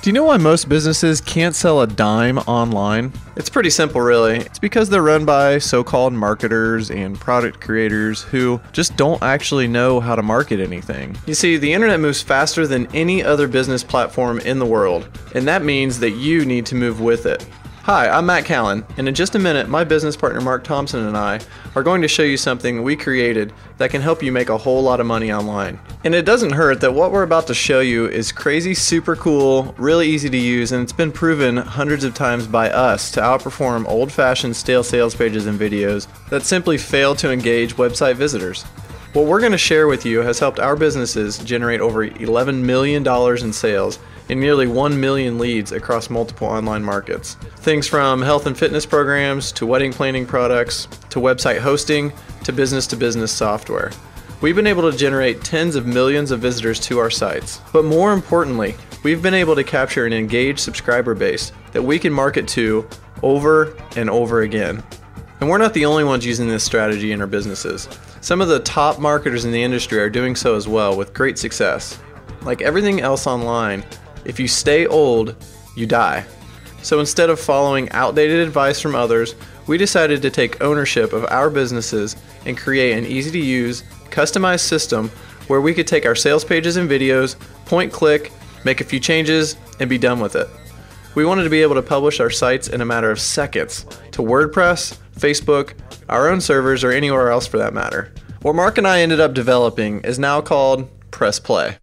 Do you know why most businesses can't sell a dime online? It's pretty simple, really. It's because they're run by so-called marketers and product creators who just don't actually know how to market anything. You see, the internet moves faster than any other business platform in the world, and that means that you need to move with it. Hi, I'm Matt Callen, and in just a minute, my business partner Mark Thompson and I are going to show you something we created that can help you make a whole lot of money online. And it doesn't hurt that what we're about to show you is crazy, super cool, really easy to use, and it's been proven hundreds of times by us to outperform old-fashioned stale sales pages and videos that simply fail to engage website visitors. What we're going to share with you has helped our businesses generate over $11 million in sales and nearly 1 million leads across multiple online markets. Things from health and fitness programs, to wedding planning products, to website hosting, to business software. We've been able to generate tens of millions of visitors to our sites. But more importantly, we've been able to capture an engaged subscriber base that we can market to over and over again. And we're not the only ones using this strategy in our businesses. Some of the top marketers in the industry are doing so as well with great success. Like everything else online, if you stay old, you die. So instead of following outdated advice from others, we decided to take ownership of our businesses and create an easy-to-use, customized system where we could take our sales pages and videos, point click, make a few changes, and be done with it. We wanted to be able to publish our sites in a matter of seconds to WordPress, Facebook, our own servers, or anywhere else for that matter. What Mark and I ended up developing is now called PressPlay.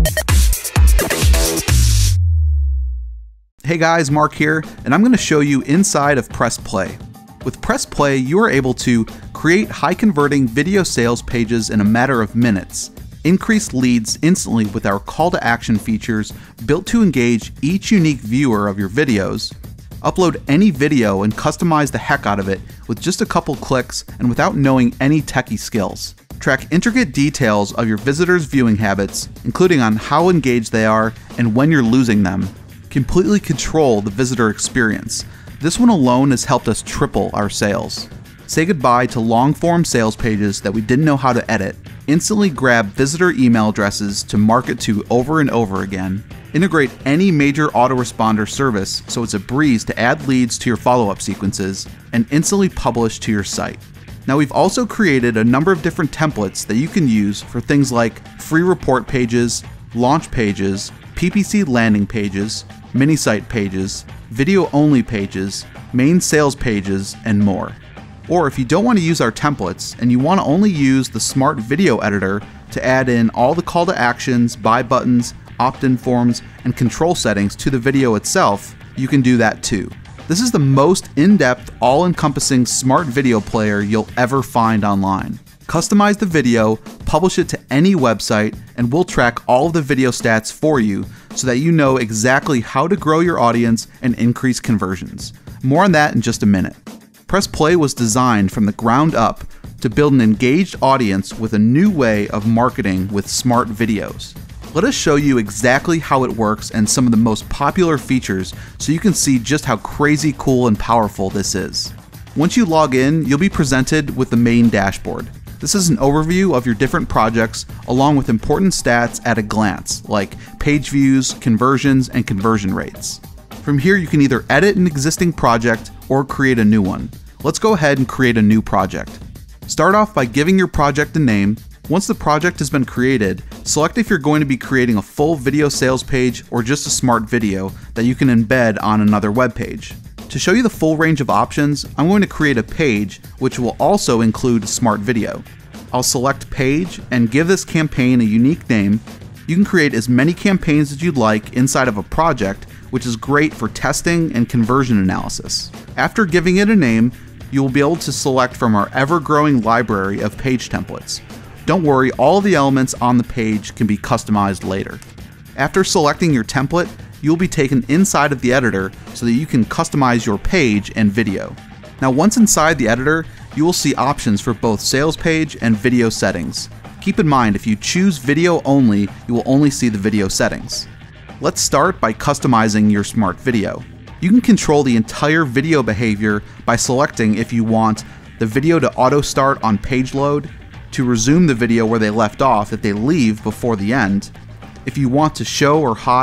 Hey guys, Mark here, and I'm going to show you inside of PressPlay. With PressPlay, you are able to create high-converting video sales pages in a matter of minutes, increase leads instantly with our call-to-action features built to engage each unique viewer of your videos, upload any video and customize the heck out of it with just a couple clicks and without knowing any techie skills. Track intricate details of your visitors' viewing habits, including on how engaged they are and when you're losing them. Completely control the visitor experience. This one alone has helped us triple our sales. Say goodbye to long-form sales pages that we didn't know how to edit. Instantly grab visitor email addresses to market to over and over again. Integrate any major autoresponder service so it's a breeze to add leads to your follow-up sequences, and instantly publish to your site. Now we've also created a number of different templates that you can use for things like free report pages, launch pages, PPC landing pages, mini site pages, video-only pages, main sales pages, and more. Or if you don't want to use our templates and you want to only use the Smart Video Editor to add in all the call to actions, buy buttons, opt-in forms, and control settings to the video itself, you can do that too. This is the most in-depth, all-encompassing smart video player you'll ever find online. Customize the video, publish it to any website, and we'll track all of the video stats for you so that you know exactly how to grow your audience and increase conversions. More on that in just a minute. PressPlay was designed from the ground up to build an engaged audience with a new way of marketing with smart videos. Let us show you exactly how it works and some of the most popular features so you can see just how crazy cool and powerful this is. Once you log in, you'll be presented with the main dashboard. This is an overview of your different projects along with important stats at a glance, like page views, conversions, and conversion rates. From here, you can either edit an existing project or create a new one. Let's go ahead and create a new project. Start off by giving your project a name. Once the project has been created, select if you're going to be creating a full video sales page or just a smart video that you can embed on another web page. To show you the full range of options, I'm going to create a page which will also include smart video. I'll select page and give this campaign a unique name. You can create as many campaigns as you'd like inside of a project, which is great for testing and conversion analysis. After giving it a name, you will be able to select from our ever-growing library of page templates. Don't worry, all of the elements on the page can be customized later. After selecting your template, you'll be taken inside of the editor so that you can customize your page and video. Now once inside the editor, you will see options for both sales page and video settings. Keep in mind, if you choose video only, you will only see the video settings. Let's start by customizing your smart video. You can control the entire video behavior by selecting if you want the video to auto start on page load, to resume the video where they left off if they leave before the end, if you want to show or hide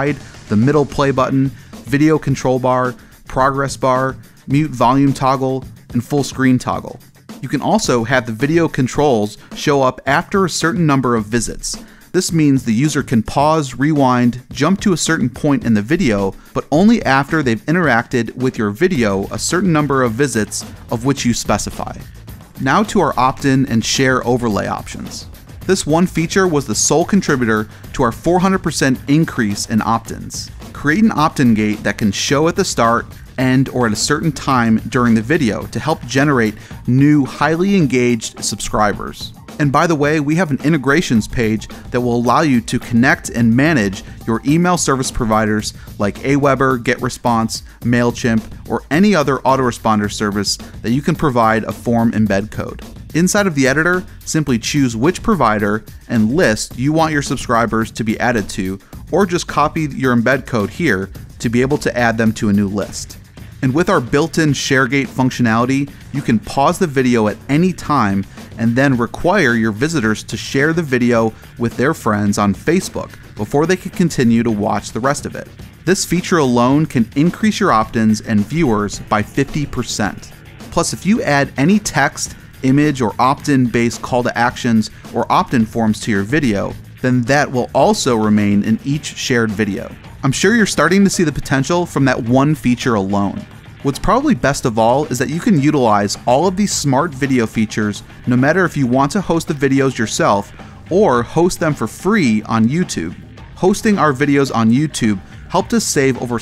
the middle play button, video control bar, progress bar, mute volume toggle, and full screen toggle. You can also have the video controls show up after a certain number of visits. This means the user can pause, rewind, jump to a certain point in the video, but only after they've interacted with your video a certain number of visits of which you specify. Now to our opt-in and share overlay options. This one feature was the sole contributor to our 400% increase in opt-ins. Create an opt-in gate that can show at the start, end, or at a certain time during the video to help generate new, highly engaged subscribers. And by the way, we have an integrations page that will allow you to connect and manage your email service providers like Aweber, GetResponse, MailChimp, or any other autoresponder service that you can provide a form embed code. Inside of the editor, simply choose which provider and list you want your subscribers to be added to, or just copy your embed code here to be able to add them to a new list. And with our built-in ShareGate functionality, you can pause the video at any time and then require your visitors to share the video with their friends on Facebook before they can continue to watch the rest of it. This feature alone can increase your opt-ins and viewers by 50%. Plus, if you add any text, image, or opt-in based call to actions or opt-in forms to your video, then that will also remain in each shared video. I'm sure you're starting to see the potential from that one feature alone. What's probably best of all is that you can utilize all of these smart video features no matter if you want to host the videos yourself or host them for free on YouTube. Hosting our videos on YouTube helped us save over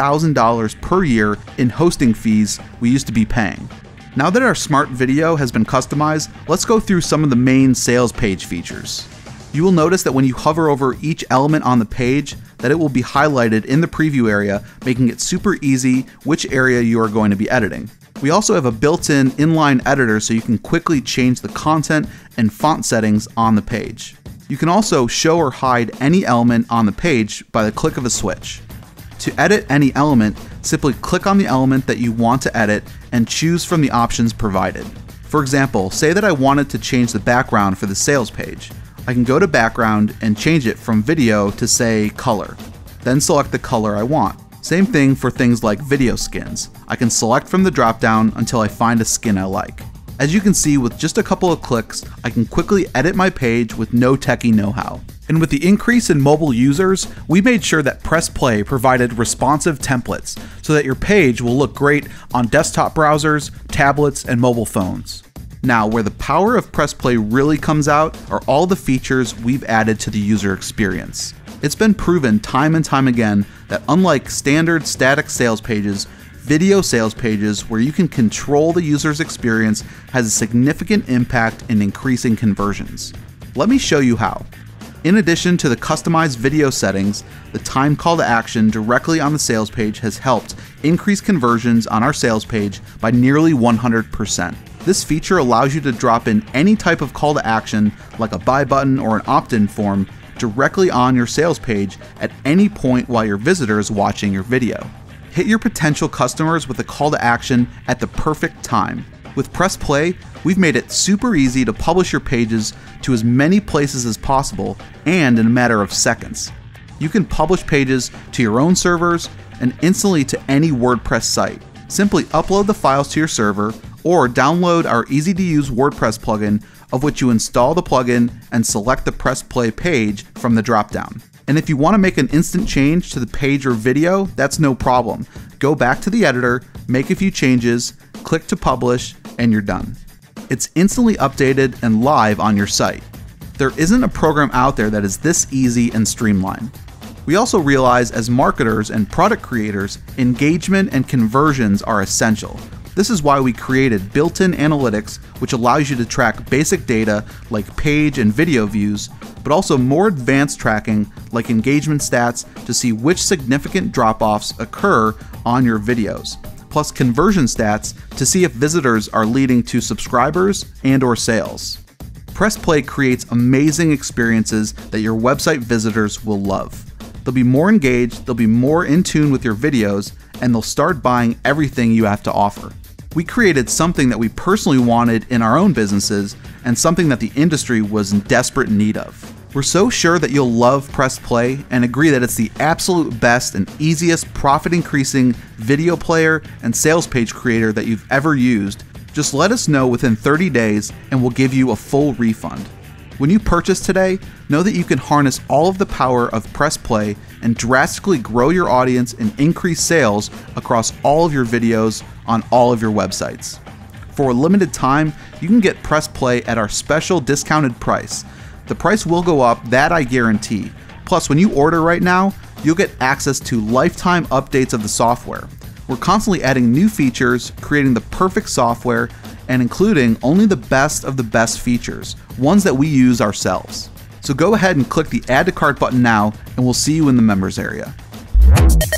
$7,000 per year in hosting fees we used to be paying. Now that our smart video has been customized, let's go through some of the main sales page features. You will notice that when you hover over each element on the page, that it will be highlighted in the preview area, making it super easy which area you are going to be editing. We also have a built-in inline editor so you can quickly change the content and font settings on the page. You can also show or hide any element on the page by the click of a switch. To edit any element, simply click on the element that you want to edit and choose from the options provided. For example, say that I wanted to change the background for the sales page. I can go to background and change it from video to say color. Then select the color I want. Same thing for things like video skins. I can select from the dropdown until I find a skin I like. As you can see, with just a couple of clicks, I can quickly edit my page with no techie know-how. And with the increase in mobile users, we made sure that PressPlay provided responsive templates so that your page will look great on desktop browsers, tablets, and mobile phones. Now, where the power of PressPlay really comes out are all the features we've added to the user experience. It's been proven time and time again that unlike standard static sales pages, video sales pages where you can control the user's experience has a significant impact in increasing conversions. Let me show you how. In addition to the customized video settings, the time call to action directly on the sales page has helped increase conversions on our sales page by nearly 100%. This feature allows you to drop in any type of call to action, like a buy button or an opt-in form, directly on your sales page at any point while your visitor is watching your video. Hit your potential customers with a call to action at the perfect time. With PressPlay, we've made it super easy to publish your pages to as many places as possible and in a matter of seconds. You can publish pages to your own servers and instantly to any WordPress site. Simply upload the files to your server or download our easy-to-use WordPress plugin, of which you install the plugin and select the PressPlay page from the dropdown. And if you want to make an instant change to the page or video, that's no problem. Go back to the editor, make a few changes, click to publish, and you're done. It's instantly updated and live on your site. There isn't a program out there that is this easy and streamlined. We also realize as marketers and product creators, engagement and conversions are essential. This is why we created built-in analytics, which allows you to track basic data like page and video views, but also more advanced tracking like engagement stats to see which significant drop-offs occur on your videos, plus conversion stats to see if visitors are leading to subscribers and/or sales. PressPlay creates amazing experiences that your website visitors will love. They'll be more engaged, they'll be more in tune with your videos, and they'll start buying everything you have to offer. We created something that we personally wanted in our own businesses and something that the industry was in desperate need of. We're so sure that you'll love PressPlay and agree that it's the absolute best and easiest profit-increasing video player and sales page creator that you've ever used. Just let us know within 30 days and we'll give you a full refund. When you purchase today, know that you can harness all of the power of PressPlay and drastically grow your audience and increase sales across all of your videos on all of your websites. For a limited time, you can get PressPlay at our special discounted price. The price will go up, that I guarantee. Plus, when you order right now, you'll get access to lifetime updates of the software. We're constantly adding new features, creating the perfect software, and including only the best of the best features, ones that we use ourselves. So go ahead and click the Add to Cart button now, and we'll see you in the members area.